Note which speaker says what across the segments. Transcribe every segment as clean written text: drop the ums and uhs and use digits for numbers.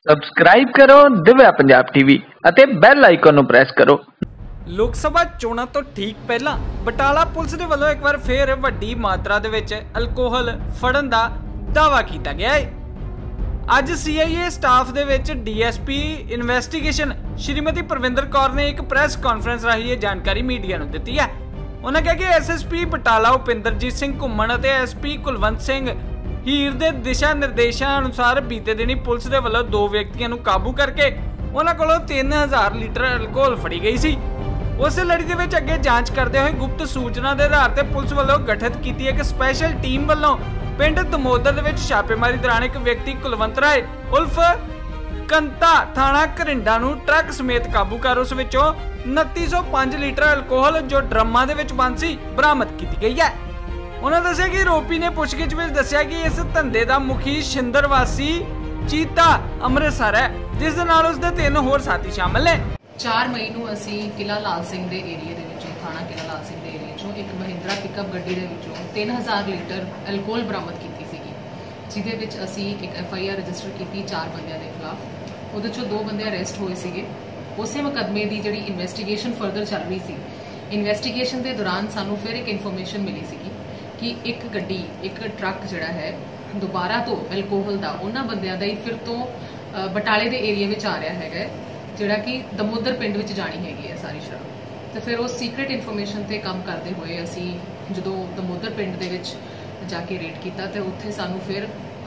Speaker 1: Subscribe ਕਰੋ Divya Punjab TV ਅਤੇ bell icon ਨੂੰ ਪ੍ਰੈਸ ਕਰੋ।
Speaker 2: ਲੋਕ ਸਭਾ ਚੋਣਾਂ ਤੋਂ ਠੀਕ ਪਹਿਲਾਂ ਬਟਾਲਾ ਪੁਲਿਸ ਦੇ ਵੱਲੋਂ ਇੱਕ ਵਾਰ ਫੇਰ ਵੱਡੀ ਮਾਤਰਾ ਦੇ ਵਿੱਚ ਅਲਕੋਹਲ ਫੜਨ ਦਾ ਦਾਅਵਾ ਕੀਤਾ ਗਿਆ ਹੈ। ਅੱਜ ਸੀਆਈਏ ਸਟਾਫ ਦੇ ਵਿੱਚ ਡੀਐਸਪੀ ਇਨਵੈਸਟੀਗੇਸ਼ਨ ਸ਼੍ਰੀਮਤੀ ਪ੍ਰਵਿੰਦਰ ਕੌਰ ਨੇ ਇੱਕ ਪ੍ਰੈਸ ਕਾਨਫਰੰਸ ਰਾਹੀਂ ਇਹ ਜਾਣਕਾਰੀ ਮੀਡੀਆ ਨੂੰ ਦਿੱਤੀ ਹੈ। ਉਹਨਾਂ ਕਿਹਾ ਕਿ ਐਸਐਸਪੀ ਬਟਾਲਾ ਉਪਿੰਦਰਜੀਤ ਸਿੰਘ ਘੁੰਮਣ ਅਤੇ ਐਸਪੀ ਕੁਲਵੰਤ ਸਿੰਘ ਹੀਰ ਦੇ ਦਿਸ਼ਾ ਨਿਰਦੇਸ਼ਾਂ ਅਨੁਸਾਰ ਬੀਤੇ ਦਿਨੀ ਪੁਲਿਸ ਦੇ ਵੱਲੋਂ 2 ਵਿਅਕਤੀਆਂ ਨੂੰ ਕਾਬੂ ਕਰਕੇ ਉਹਨਾਂ ਕੋਲੋਂ 3000 ਲੀਟਰ ਅਲਕੋਹਲ ਫੜੀ ਗਈ ਸੀ। ਉਸੇ ਲੜੀ ਦੇ ਵਿੱਚ ਅੱਗੇ ਜਾਂਚ ਕਰਦੇ ਹੋਏ ਗੁਪਤ ਸੂਚਨਾ ਦੇ ਆਧਾਰ ਤੇ ਪੁਲਿਸ ਵੱਲੋਂ ਗਠਿਤ ਕੀਤੀ ਇੱਕ ਸਪੈਸ਼ਲ ਟੀਮ ਵੱਲੋਂ ਪਿੰਡ ਦਮੋਦਰ ਦੇ ਵਿੱਚ ਛਾਪੇਮਾਰੀ ਦੌਰਾਨ ਇੱਕ ਵਿਅਕਤੀ ਕੁਲਵੰਤ ਰਾਏ ਉਲਫ ਕੰਤਾ ਥਾਣਾ ਘਰਿੰਡਾ ਨੂੰ ਟਰੱਕ ਸਮੇਤ ਕਾਬੂ ਕਰ ਉਸ ਵਿੱਚੋਂ 2905 ਲੀਟਰ ਅਲਕੋਹਲ ਜੋ ਡਰਮਾਂ ਦੇ ਵਿੱਚ ਬੰਦ ਸੀ ਬਰਾਮਦ ਕੀਤੀ ਗਈ ਹੈ। ਉਹਨਾਂ ਦੱਸਿਆ ਕਿ ਰੋਪੀ ਨੇ ਪੁੱਛਗਿੱਛ ਵਿੱਚ ਦੱਸਿਆ ਕਿ ਇਸ ਧੰਦੇ ਦਾ ਮੁਖੀ ਸ਼ਿੰਦਰ ਵਾਸੀ ਚੀਤਾ ਅੰਮ੍ਰਿਤਸਰ ਹੈ, ਜਿਸ ਦੇ ਨਾਲ ਉਸਦੇ 3 ਹੋਰ ਸਾਥੀ ਸ਼ਾਮਲ ਨੇ।
Speaker 3: 4 ਮਈ ਨੂੰ ਅਸੀਂ ਕਿਲਾ ਲਾਲ ਸਿੰਘ ਦੇ ਏਰੀਆ ਦੇ ਵਿੱਚੋਂ ਥਾਣਾ ਕਿਲਾ ਲਾਲ ਸਿੰਘ ਦੇ ਏਰੀਆ ਚੋਂ ਇੱਕ ਮਹਿੰਦਰਾ ਪਿਕਅਪ ਗੱਡੀ ਦੇ ਵਿੱਚੋਂ 3000 ਲੀਟਰ ਅਲਕੋਹਲ ਬਰਾਮਦ ਕੀਤੀ ਸੀਗੀ, ਜਿਹਦੇ ਵਿੱਚ ਅਸੀਂ ਇੱਕ FIR ਰਜਿਸਟਰ ਕੀਤੀ 4 ਬੰਦਿਆਂ ਦੇ ਖਿਲਾਫ। ਉਹਦੇ ਚੋਂ 2 ਬੰਦੇ ਅਰੈਸਟ ਹੋਏ ਸੀਗੇ। ਉਸੇ ਮੁਕੱਦਮੇ ਦੀ ਜਿਹੜੀ ਇਨਵੈਸਟੀਗੇਸ਼ਨ ਫਰਦਰ ਚੱਲ ਰਹੀ ਸੀ, ਇਨਵੈਸਟੀਗੇਸ਼ਨ ਦੇ ਦੌਰਾਨ ਸਾਨੂੰ ਫਿਰ ਇੱਕ ਇਨਫੋਰਮੇਸ਼ਨ ਮਿਲੀ ਸੀਗੀ ਕਿ ਇੱਕ ਗੱਡੀ ਇੱਕ ਟਰੱਕ ਜਿਹੜਾ ਹੈ ਦੁਬਾਰਾ ਤੋਂ ਅਲਕੋਹਲ ਦਾ ਉਹਨਾਂ ਬੰਦਿਆਂ ਦਾ ਹੀ ਫਿਰ ਤੋਂ ਬਟਾਲੇ ਦੇ ਏਰੀਆ ਵਿੱਚ ਆ ਰਿਹਾ ਹੈਗਾ, ਜਿਹੜਾ ਕਿ ਦਮੋਦਰ ਪਿੰਡ ਵਿੱਚ ਜਾਣੀ ਹੈਗੀ ਹੈ ਸਾਰੀ ਸ਼ਰਾਬ। ਤੇ ਫਿਰ ਉਹ ਸੀਕ੍ਰੀਟ ਇਨਫੋਰਮੇਸ਼ਨ ਤੇ ਕੰਮ ਕਰਦੇ ਹੋਏ ਅਸੀਂ ਜਦੋਂ ਦਮੋਦਰ ਪਿੰਡ ਦੇ ਵਿੱਚ ਜਾ ਕੇ ਰੇਡ ਕੀਤਾ ਤੇ ਉੱਥੇ ਸਾਨੂੰ ਫਿਰ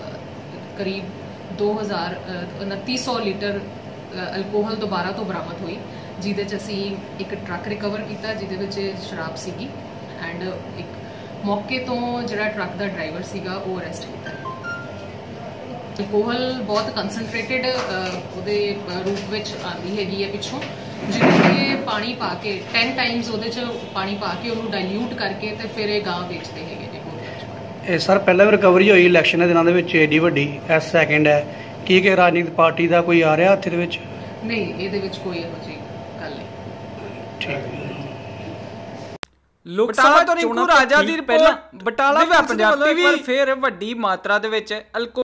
Speaker 3: ਕਰੀਬ 2900 ਲੀਟਰ ਅਲਕੋਹਲ ਦੁਬਾਰਾ ਤੋਂ ਬਰਾਮਦ ਹੋਈ, ਜਿਹਦੇ 'ਚ ਅਸੀਂ ਇੱਕ ਟਰੱਕ ਰਿਕਵਰ ਕੀਤਾ ਜਿਹਦੇ ਵਿੱਚ ਸ਼ਰਾਬ ਸੀਗੀ ਐਂਡ ਇੱਕ ਮੌਕੇ ਤੋਂ ਜਿਹੜਾ ਟਰੱਕ ਦਾ ਡਰਾਈਵਰ ਸੀਗਾ ਉਹ ਅਰੈਸਟ ਕੀਤਾ। ਅਲਕੋਹਲ ਬਹੁਤ ਕੰਸਨਟ੍ਰੇਟਡ ਉਹਦੇ ਰੂਪ ਵਿੱਚ ਆਉਂਦੀ ਹੈਗੀ ਹੈ ਪਿੱਛੋਂ, ਜਿਹਦੇ ਪਾਣੀ ਪਾ ਕੇ 10 ਟਾਈਮਸ ਉਹਦੇ 'ਚ ਪਾਣੀ ਪਾ ਕੇ ਉਹਨੂੰ ਡਾਇਲਿਊਟ ਕਰਕੇ ਤੇ ਫਿਰ ਇਹ ਗਾਂ ਵੇਚਦੇ ਹੈਗੇ ਨੇ ਬੋਤਲਾਂ 'ਚ। ਇਹ
Speaker 4: ਸਰ ਪਹਿਲਾਂ ਵੀ ਰਿਕਵਰੀ ਹੋਈ ਇਲੈਕਸ਼ਨ ਦੇ ਦਿਨਾਂ ਦੇ ਵਿੱਚ ਏਡੀ ਵੱਡੀ, ਇਸ ਸੈਕਿੰਡ ਹੈ ਕਿ ਰਾਜਨੀਤਿਕ ਪਾਰਟੀ ਦਾ ਕੋਈ ਆ ਰਿਹਾ ਹੱਥ ਦੇ ਵਿੱਚ?
Speaker 3: ਨਹੀਂ, ਇਹਦੇ ਵਿੱਚ ਕੋਈ ਇਹੋ ਜਿਹੀ ਗੱਲ ਨਹੀਂ।
Speaker 4: ਠੀਕ।
Speaker 2: ਲੋਕ ਸਭਾ ਤੋਂ ਰਿੰਕੂ ਰਾਜਾ ਦੀ ਰਿਪੋਰਟ ਬਟਾਲਾ ਪੰਜਾਬ ਟੀਵੀ। ਫੇਰ ਵੱਡੀ ਮਾਤਰਾ ਦੇ ਵਿੱਚ